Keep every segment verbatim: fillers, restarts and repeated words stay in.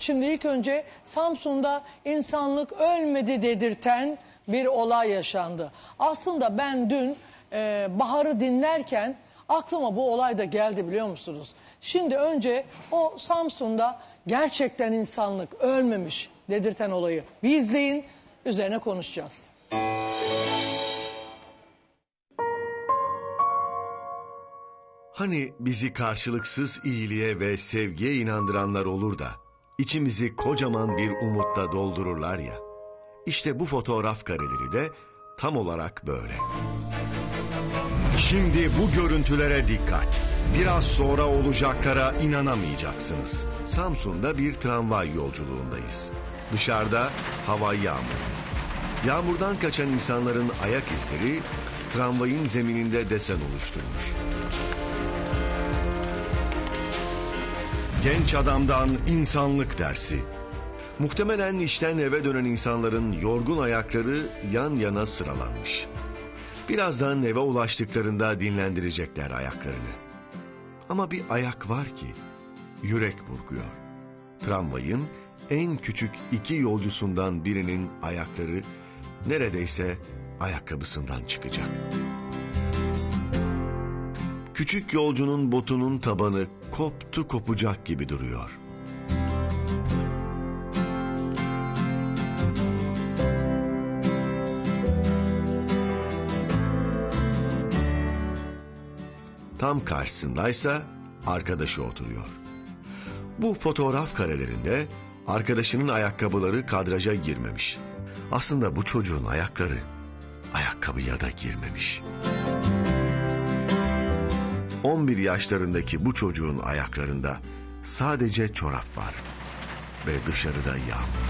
Şimdi ilk önce Samsun'da insanlık ölmedi dedirten bir olay yaşandı. Aslında ben dün e, Bahar'ı dinlerken aklıma bu olay da geldi, biliyor musunuz? Şimdi önce o Samsun'da gerçekten insanlık ölmemiş dedirten olayı bir izleyin, üzerine konuşacağız. Hani bizi karşılıksız iyiliğe ve sevgiye inandıranlar olur da içimizi kocaman bir umutla doldururlar ya. İşte bu fotoğraf kareleri de tam olarak böyle. Şimdi bu görüntülere dikkat. Biraz sonra olacaklara inanamayacaksınız. Samsun'da bir tramvay yolculuğundayız. Dışarıda hava yağmurlu. Yağmurdan kaçan insanların ayak izleri tramvayın zemininde desen oluşturmuş. Genç adamdan insanlık dersi. Muhtemelen işten eve dönen insanların yorgun ayakları yan yana sıralanmış. Birazdan eve ulaştıklarında dinlendirecekler ayaklarını. Ama bir ayak var ki yürek burkuyor. Tramvayın en küçük iki yolcusundan birinin ayakları neredeyse ayakkabısından çıkacak. Küçük yolcunun botunun tabanı koptu kopacak gibi duruyor. Tam karşısındaysa arkadaşı oturuyor. Bu fotoğraf karelerinde arkadaşının ayakkabıları kadraja girmemiş. Aslında bu çocuğun ayakları ayakkabıya da girmemiş. on bir yaşlarındaki bu çocuğun ayaklarında sadece çorap var ve dışarıda yağmur.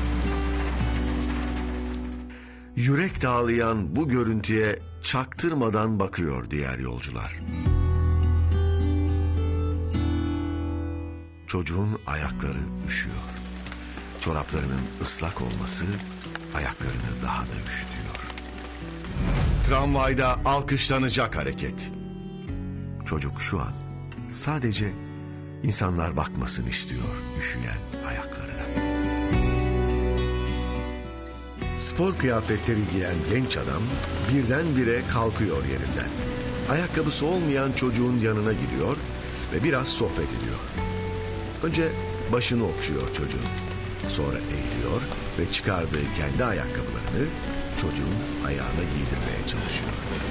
Yürek dağlayan bu görüntüye çaktırmadan bakıyor diğer yolcular. Çocuğun ayakları üşüyor. Çoraplarının ıslak olması ayaklarını daha da üşütüyor. Tramvayda alkışlanacak hareket. Çocuk şu an sadece insanlar bakmasın istiyor üşüyen ayaklarına. Spor kıyafetleri giyen genç adam birdenbire kalkıyor yerinden. Ayakkabısı olmayan çocuğun yanına gidiyor ve biraz sohbet ediyor. Önce başını okşuyor çocuğun. Sonra eğiliyor ve çıkardığı kendi ayakkabılarını çocuğun ayağına giydirmeye çalışıyor.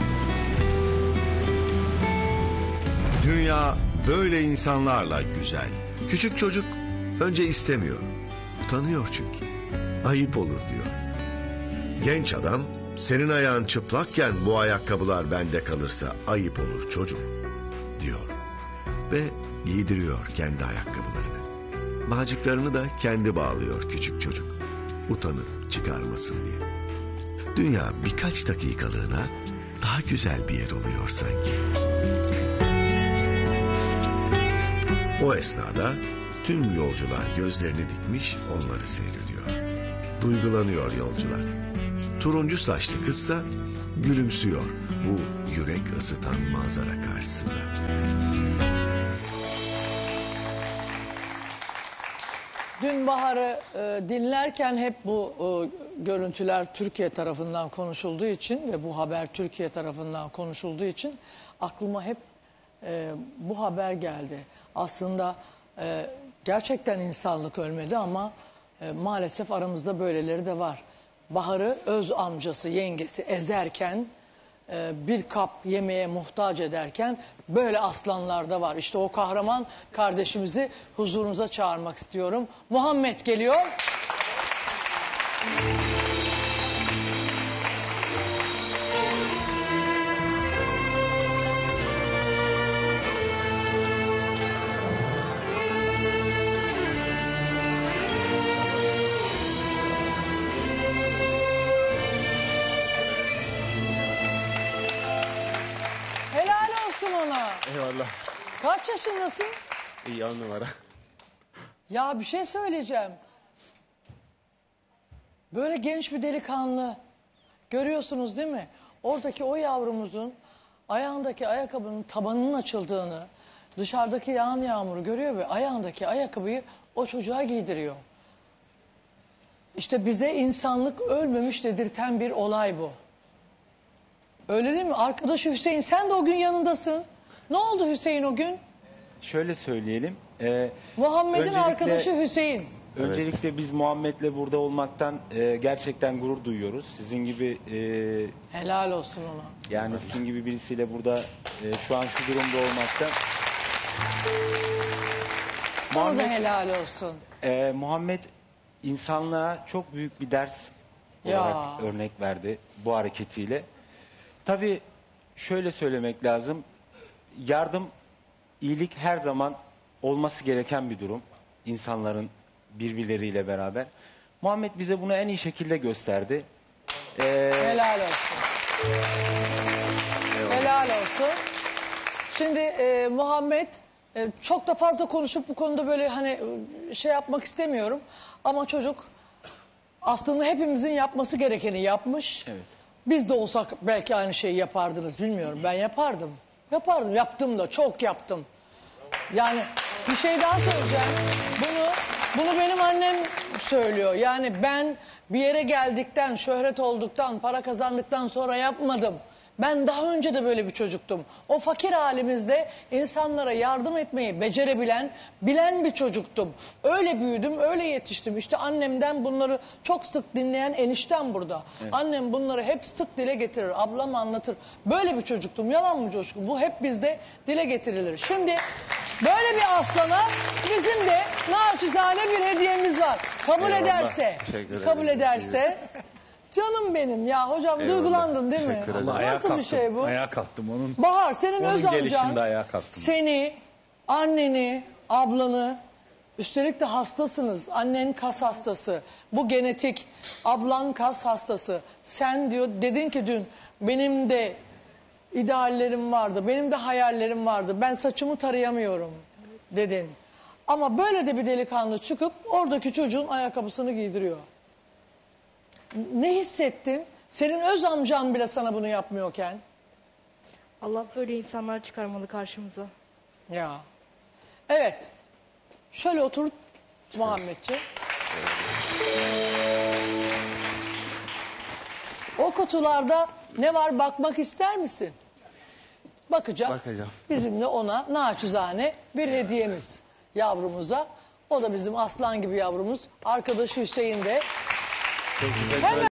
Dünya böyle insanlarla güzel. Küçük çocuk önce istemiyor. Utanıyor çünkü. Ayıp olur diyor. Genç adam, senin ayağın çıplakken bu ayakkabılar bende kalırsa ayıp olur çocuk diyor. Ve giydiriyor kendi ayakkabılarını. Bağcıklarını da kendi bağlıyor küçük çocuk. Utanıp çıkarmasın diye. Dünya birkaç dakikalığına daha güzel bir yer oluyor sanki. O esnada tüm yolcular gözlerini dikmiş onları seyrediyor. Duygulanıyor yolcular. Turuncu saçlı kızsa gülümsüyor bu yürek ısıtan manzara karşısında. Dün Bahar'ı e, dinlerken hep bu e, görüntüler Türkiye tarafından konuşulduğu için ve bu haber Türkiye tarafından konuşulduğu için aklıma hep e, bu haber geldi. Aslında e, gerçekten insanlık ölmedi ama e, maalesef aramızda böyleleri de var. Bahar'ı öz amcası, yengesi ezerken, e, bir kap yemeğe muhtaç ederken böyle aslanlar da var. İşte o kahraman kardeşimizi huzurunuza çağırmak istiyorum. Muhammed geliyor. Eyvallah. Kaç yaşındasın? İyi, on numara. Ya bir şey söyleyeceğim. Böyle genç bir delikanlı. Görüyorsunuz değil mi? Oradaki o yavrumuzun ayağındaki ayakkabının tabanının açıldığını dışarıdaki yağan yağmuru görüyor ve ayağındaki ayakkabıyı o çocuğa giydiriyor. İşte bize insanlık ölmemiş dedirten bir olay bu. Öyle değil mi? Arkadaşı Hüseyin, sen de o gün yanındasın. Ne oldu Hüseyin o gün? Şöyle söyleyelim. E, Muhammed'in öncelikle- arkadaşı Hüseyin. Öncelikle biz Muhammed'le burada olmaktan e, gerçekten gurur duyuyoruz. Sizin gibi e, Helal olsun ona. yani sizin gibi birisiyle burada e, şu an şu durumda olmaktan. Sana da Muhammed- helal olsun. E, Muhammed insanlığa çok büyük bir ders Ya. olarak örnek verdi bu hareketiyle. Tabii şöyle söylemek lazım. Yardım, iyilik her zaman olması gereken bir durum. İnsanların birbirleriyle beraber. Muhammed bize bunu en iyi şekilde gösterdi. Ee, Helal olsun. Helal olsun. Şimdi e, Muhammed e, çok da fazla konuşup bu konuda böyle hani e, şey yapmak istemiyorum. Ama çocuk aslında hepimizin yapması gerekeni yapmış. Evet. Biz de olsak belki aynı şeyi yapardınız, bilmiyorum. Ben yapardım. Yapardım. Yaptım da, çok yaptım. Yani bir şey daha söyleyeceğim. Bunu bunu benim annem söylüyor. Yani ben bir yere geldikten, şöhret olduktan, para kazandıktan sonra yapmadım. Ben daha önce de böyle bir çocuktum. O fakir halimizde insanlara yardım etmeyi becerebilen, bilen bir çocuktum. Öyle büyüdüm, öyle yetiştim. İşte annemden bunları çok sık dinleyen eniştem burada. Evet. Annem bunları hep sık dile getirir, ablam anlatır. Böyle bir çocuktum, yalan mı Coşkun? Bu hep bizde dile getirilir. Şimdi böyle bir aslana bizim de naçizane bir hediyemiz var. Kabul Eyvallah, ederse, teşekkür ederim. kabul ederse... Canım benim ya hocam, Eyvallah, duygulandın değil mi? teşekkür ederim. Ayağa Nasıl kalktım, bir şey bu? Ayağa kalktım onun. Bahar, senin Onun öz amcan gelişinde ayağa kalktım. seni, anneni, ablanı, üstelik de hastasınız. Annen kas hastası. Bu genetik. Ablan kas hastası. Sen diyor, dedin ki dün benim de ideallerim vardı. Benim de hayallerim vardı. Ben saçımı tarayamıyorum dedin. Ama böyle de bir delikanlı çıkıp oradaki çocuğun ayakkabısını giydiriyor. Ne hissettin? Senin öz amcan bile sana bunu yapmıyorken. Allah böyle insanlar çıkarmalı karşımıza. Ya. Evet. Şöyle otur Muhammedciğim. O kutularda ne var bakmak ister misin? Bakacak. Bakacağım. Bizim de ona naçizane bir hediyemiz yavrumuza. O da bizim aslan gibi yavrumuz. Arkadaşı Hüseyin de. çok güzel Hemen